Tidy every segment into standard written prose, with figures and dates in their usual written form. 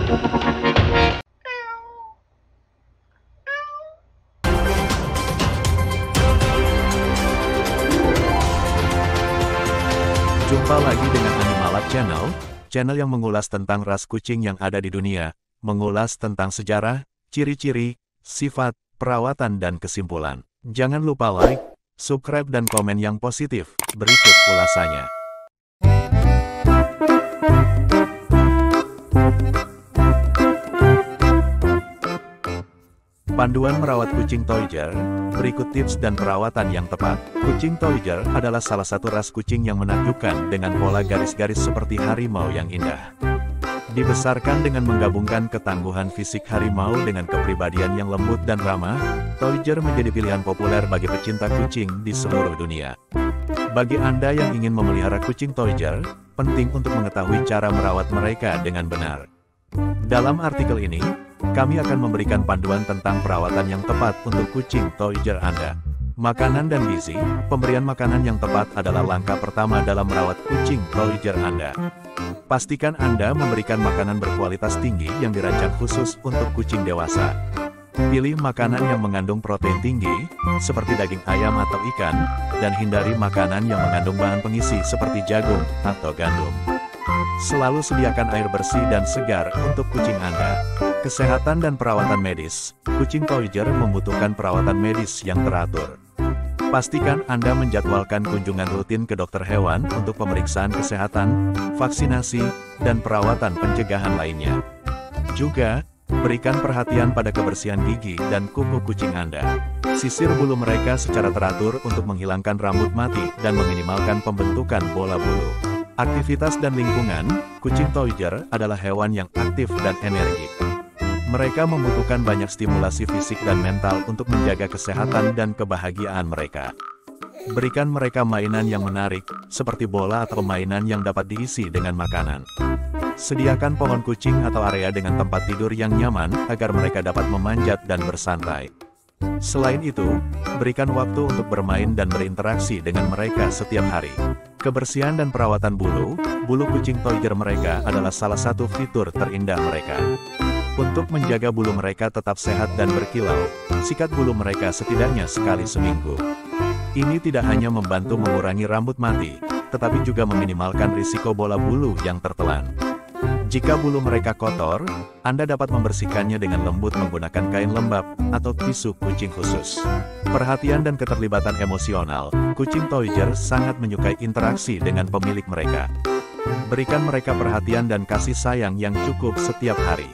Jumpa lagi dengan Animalab Channel, channel yang mengulas tentang ras kucing yang ada di dunia, mengulas tentang sejarah, ciri-ciri, sifat, perawatan dan kesimpulan. Jangan lupa like, subscribe dan komen yang positif. Berikut ulasannya. Panduan merawat kucing Toyger, berikut tips dan perawatan yang tepat. Kucing Toyger adalah salah satu ras kucing yang menakjubkan dengan pola garis-garis seperti harimau yang indah. Dibesarkan dengan menggabungkan ketangguhan fisik harimau dengan kepribadian yang lembut dan ramah, Toyger menjadi pilihan populer bagi pecinta kucing di seluruh dunia. Bagi Anda yang ingin memelihara kucing Toyger, penting untuk mengetahui cara merawat mereka dengan benar. Dalam artikel ini, kami akan memberikan panduan tentang perawatan yang tepat untuk kucing Toyger Anda. Makanan dan gizi, pemberian makanan yang tepat adalah langkah pertama dalam merawat kucing Toyger Anda. Pastikan Anda memberikan makanan berkualitas tinggi yang dirancang khusus untuk kucing dewasa. Pilih makanan yang mengandung protein tinggi, seperti daging ayam atau ikan, dan hindari makanan yang mengandung bahan pengisi seperti jagung atau gandum. Selalu sediakan air bersih dan segar untuk kucing Anda. Kesehatan dan perawatan medis, kucing Toyger membutuhkan perawatan medis yang teratur. Pastikan Anda menjadwalkan kunjungan rutin ke dokter hewan untuk pemeriksaan kesehatan, vaksinasi, dan perawatan pencegahan lainnya. Juga, berikan perhatian pada kebersihan gigi dan kuku kucing Anda. Sisir bulu mereka secara teratur untuk menghilangkan rambut mati dan meminimalkan pembentukan bola bulu. Aktivitas dan lingkungan, kucing Toyger adalah hewan yang aktif dan energik. Mereka membutuhkan banyak stimulasi fisik dan mental untuk menjaga kesehatan dan kebahagiaan mereka. Berikan mereka mainan yang menarik, seperti bola atau mainan yang dapat diisi dengan makanan. Sediakan pohon kucing atau area dengan tempat tidur yang nyaman agar mereka dapat memanjat dan bersantai. Selain itu, berikan waktu untuk bermain dan berinteraksi dengan mereka setiap hari. Kebersihan dan perawatan bulu kucing Toyger mereka adalah salah satu fitur terindah mereka. Untuk menjaga bulu mereka tetap sehat dan berkilau, sikat bulu mereka setidaknya sekali seminggu. Ini tidak hanya membantu mengurangi rambut mati, tetapi juga meminimalkan risiko bola bulu yang tertelan. Jika bulu mereka kotor, Anda dapat membersihkannya dengan lembut menggunakan kain lembab atau tisu kucing khusus. Perhatian dan keterlibatan emosional, kucing Toyger sangat menyukai interaksi dengan pemilik mereka. Berikan mereka perhatian dan kasih sayang yang cukup setiap hari.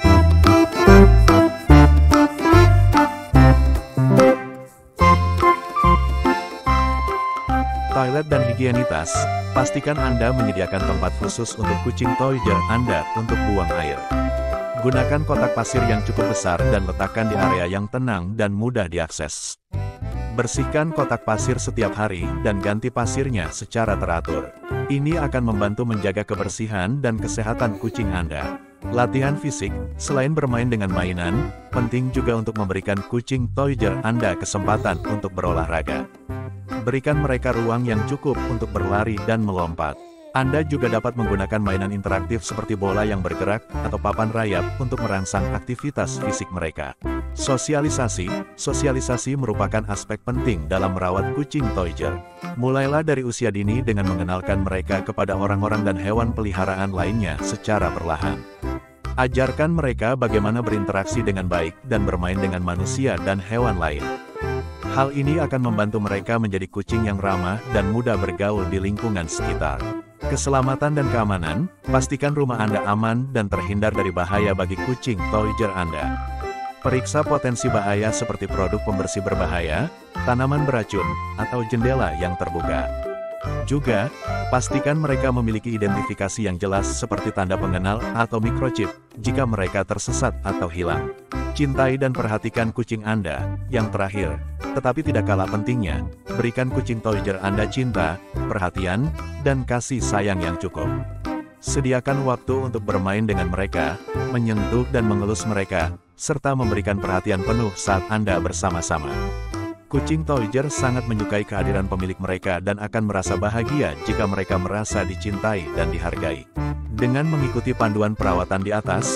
Toilet dan higienitas, pastikan Anda menyediakan tempat khusus untuk kucing Toyger Anda untuk buang air. Gunakan kotak pasir yang cukup besar dan letakkan di area yang tenang dan mudah diakses. Bersihkan kotak pasir setiap hari dan ganti pasirnya secara teratur. Ini akan membantu menjaga kebersihan dan kesehatan kucing Anda. Latihan fisik, selain bermain dengan mainan, penting juga untuk memberikan kucing Toyger Anda kesempatan untuk berolahraga. Berikan mereka ruang yang cukup untuk berlari dan melompat. Anda juga dapat menggunakan mainan interaktif seperti bola yang bergerak atau papan rayap untuk merangsang aktivitas fisik mereka. Sosialisasi merupakan aspek penting dalam merawat kucing Toyger. Mulailah dari usia dini dengan mengenalkan mereka kepada orang-orang dan hewan peliharaan lainnya secara perlahan. Ajarkan mereka bagaimana berinteraksi dengan baik dan bermain dengan manusia dan hewan lain. Hal ini akan membantu mereka menjadi kucing yang ramah dan mudah bergaul di lingkungan sekitar. Keselamatan dan keamanan, pastikan rumah Anda aman dan terhindar dari bahaya bagi kucing Toyger Anda. Periksa potensi bahaya seperti produk pembersih berbahaya, tanaman beracun, atau jendela yang terbuka. Juga, pastikan mereka memiliki identifikasi yang jelas seperti tanda pengenal atau microchip jika mereka tersesat atau hilang. Cintai dan perhatikan kucing Anda. Yang terakhir, tetapi tidak kalah pentingnya, berikan kucing Toyger Anda cinta, perhatian, dan kasih sayang yang cukup. Sediakan waktu untuk bermain dengan mereka, menyentuh dan mengelus mereka, serta memberikan perhatian penuh saat Anda bersama-sama. Kucing Toyger sangat menyukai kehadiran pemilik mereka dan akan merasa bahagia jika mereka merasa dicintai dan dihargai. Dengan mengikuti panduan perawatan di atas,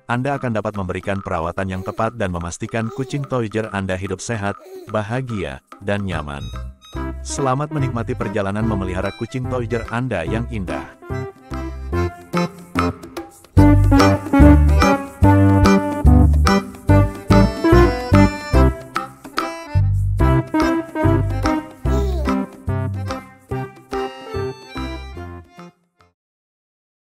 Anda akan dapat memberikan perawatan yang tepat dan memastikan kucing Toiger Anda hidup sehat, bahagia, dan nyaman. Selamat menikmati perjalanan memelihara kucing Toiger Anda yang indah.